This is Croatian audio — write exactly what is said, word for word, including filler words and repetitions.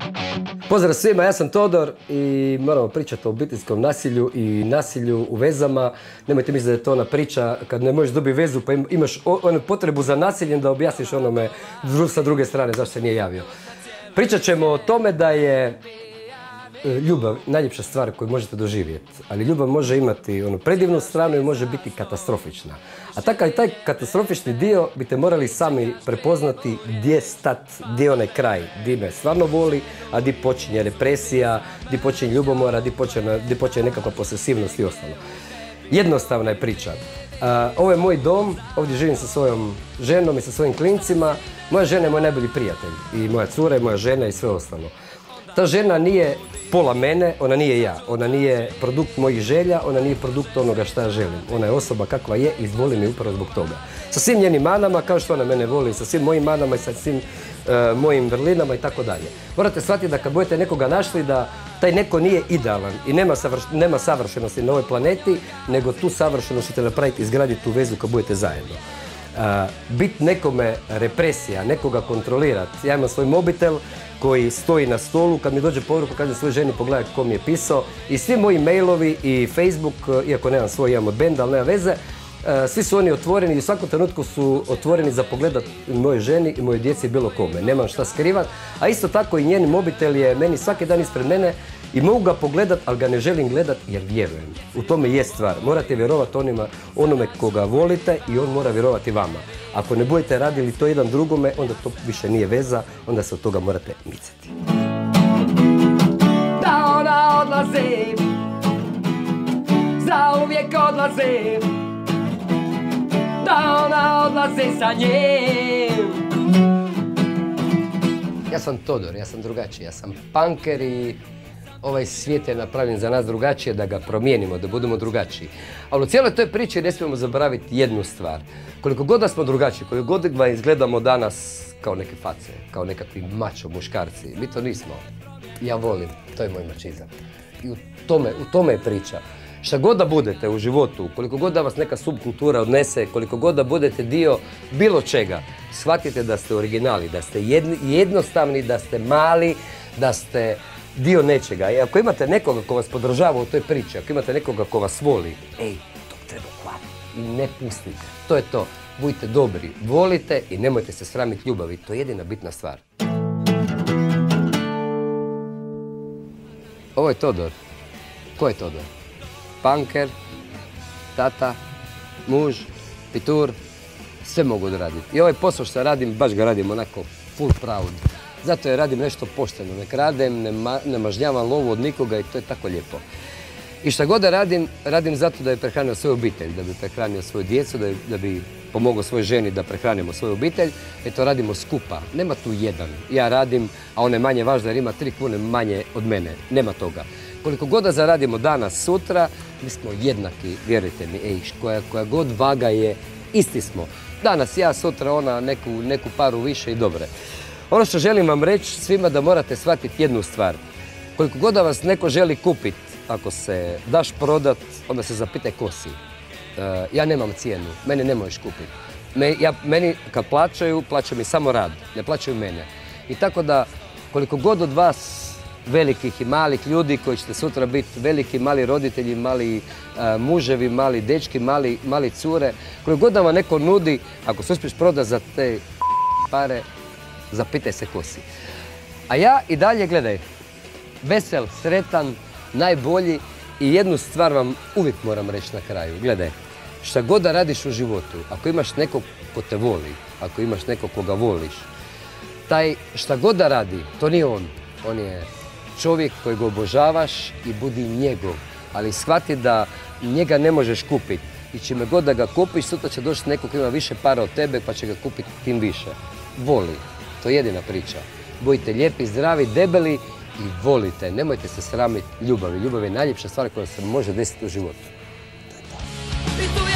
Pozdrav svima, ja sam Todor i moramo pričati o obiteljskom nasilju i nasilju u vezama. Nemojte misliti da je to ona priča kad ne možeš dobiti vezu pa imaš onu potrebu za nasiljem da objasniš onome sa druge strane zašto se nije javio. Pričat ćemo o tome da je ljubav najljepša stvar koju možete doživjeti, ali ljubav može imati onu predivnu stranu i može biti katastrofična. A takav taj katastrofični dio biste morali sami prepoznati gdje stat, gdje je onaj kraj, gdje me stvarno voli, a gdje počinje represija, gdje počinje ljubomora, gdje počinje, gdje počinje nekakva posesivnost i ostalo. Jednostavna je priča. Uh, ovo je moj dom, ovdje živim sa svojom ženom i sa svojim klincima. Moja žena je moj najbolji prijatelj i moja cura je moja žena i sve ostalo. Ta žena nije pola mene, ona nije ja. Ona nije produkt mojih želja, ona nije produkt onoga šta ja želim. Ona je osoba kakva je i voli me upravo zbog toga. Sa svim njenim manama, kao što ona mene voli, sa svim mojim manama i sa svim uh, mojim vrlinama i tako dalje. Morate shvatiti da kad budete nekoga našli da taj neko nije idealan i nema, savrš, nema savršenosti na ovoj planeti, nego tu savršenost ćete napraviti, izgraditi tu vezu kad budete zajedno. Uh, bit nekome represija, nekoga kontrolirati. Ja imam svoj mobitel koji stoji na stolu, kad mi dođe poruka, kažem svoj ženi pogledaj ko mi je pisao i svi moji mailovi i Facebook, iako nemam svoj, imam od benda, ali nema veze, svi su oni otvoreni i u svakom trenutku su otvoreni za pogledat moje ženi i moje djeci i bilo kome. Nemam šta skrivat, a isto tako i njen mobitel je meni svaki dan ispred mene i mogu ga pogledat, ali ga ne želim gledat jer vjerujem. U tome je stvar. Morate vjerovati onima, onome koga volite i on mora vjerovati vama. Ako ne budete radili to jedan drugome, onda to više nije veza, onda se od toga morate micati. Da ona odlazi, zauvijek odlazi, da ona odlazi sa njim. Ja sam Todor, ja sam drugačiji, ja sam punker i ovaj svijet je napravljen za nas drugačije, da ga promijenimo, da budemo drugačiji. Ali u cijeloj toj priči ne smijemo zaboraviti jednu stvar. Koliko god da smo drugačiji, koliko god da izgledamo danas kao neke face, kao nekakvi mačo muškarci, mi to nismo. Ja volim, to je moj mačizam. I u tome, u tome je priča. Šta god da budete u životu, koliko god da vas neka subkultura odnese, koliko god da budete dio bilo čega, shvatite da ste originali, da ste jednostavni, da ste mali, da ste dio nečega. I ako imate nekoga ko vas podržava u toj priči, ako imate nekoga ko vas voli, ej, to treba hvatiti i ne pustite. To je to. Budite dobri, volite i nemojte se sramiti ljubavi. To je jedina bitna stvar. Ovo je Todor. Ko je Todor? Punker, tata, muž, pitur, sve mogu odraditi. I ovaj posao što radim, baš ga radim onako full proud. Zato je radim nešto pošteno, ne kradem, ne, ma, ne mažnjavam lovu od nikoga i to je tako lijepo. I šta god da radim, radim zato da bi prehranio svoju obitelj, da bi prehranio svoju djecu, da, da bi pomogao svojoj ženi da prehranimo svoju obitelj. I to radimo skupa. Nema tu jedan. Ja radim, a on je manje važno jer ima tri kune manje od mene. Nema toga. Koliko god da zaradimo danas, sutra, mi smo jednaki, vjerujte mi, ej, koja, koja god vaga je, isti smo. Danas ja, sutra ona, neku, neku paru više i dobre. Ono što želim vam reći svima da morate shvatiti jednu stvar. Koliko god da vas neko želi kupiti, ako se daš prodat, onda se zapitaj ko si. Uh, ja nemam cijenu, mene ne možeš kupiti. Me, ja, meni kad plaćaju, plaćaju mi samo rad, ne plaćaju mene. I tako da koliko god od vas velikih i malih ljudi koji ćete sutra biti veliki, mali roditelji, mali uh, muževi, mali dečki, mali, mali cure, koliko god da vam neko nudi, ako se uspiješ prodati za te pare, zapitaj se ko si. A ja i dalje, gledaj, vesel, sretan, najbolji i jednu stvar vam uvijek moram reći na kraju. Gledaj, šta god da radiš u životu, ako imaš nekog ko te voli, ako imaš nekog koga voliš, taj šta god da radi, to nije on. On je čovjek koji ga obožavaš i budi njegov. Ali shvati da njega ne možeš kupiti. I čime god da ga kupiš, sutra će doći neko koji ima više para od tebe pa će ga kupiti tim više. Voli. To je jedina priča. Budite lijepi, zdravi, debeli i volite. Nemojte se sramiti ljubavi. Ljubav je najljepša stvar koja se može desiti u životu. To je to.